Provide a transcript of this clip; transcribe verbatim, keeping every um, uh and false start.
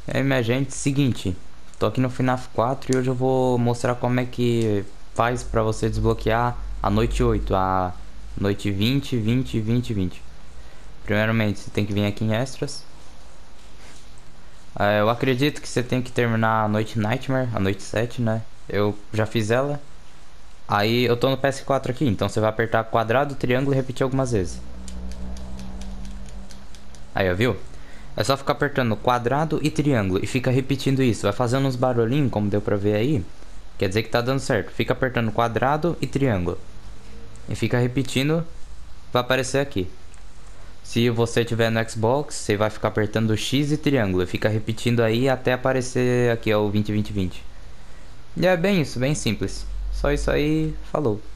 E aí, minha gente, seguinte, tô aqui no FNAF quatro e hoje eu vou mostrar como é que faz pra você desbloquear a noite oito, a noite vinte, vinte, vinte, vinte. Primeiramente, você tem que vir aqui em extras. É, eu acredito que você tem que terminar a noite Nightmare, a noite sete, né? Eu já fiz ela. Aí eu tô no P S quatro aqui, então você vai apertar quadrado, triângulo e repetir algumas vezes. Aí, ó, viu? É só ficar apertando quadrado e triângulo e fica repetindo isso. Vai fazendo uns barulhinhos, como deu pra ver aí. Quer dizer que tá dando certo. Fica apertando quadrado e triângulo. E fica repetindo, vai aparecer aqui. Se você tiver no Xbox, você vai ficar apertando X e triângulo. E fica repetindo aí até aparecer aqui, ó, o vinte, vinte, vinte. E é bem isso, bem simples. Só isso aí, falou.